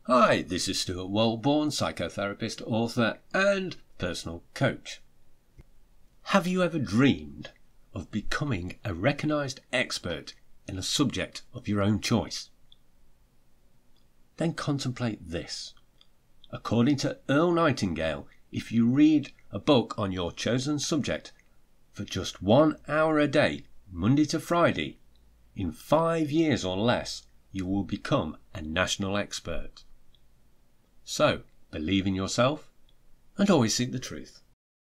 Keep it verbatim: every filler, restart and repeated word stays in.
Hi, this is Stuart Wellborn, psychotherapist, author and personal coach. Have you ever dreamed of becoming a recognised expert in a subject of your own choice? Then contemplate this. According to Earl Nightingale, if you read a book on your chosen subject for just one hour a day, Monday to Friday, in five years or less, you will become a national expert. So, believe in yourself and always seek the truth.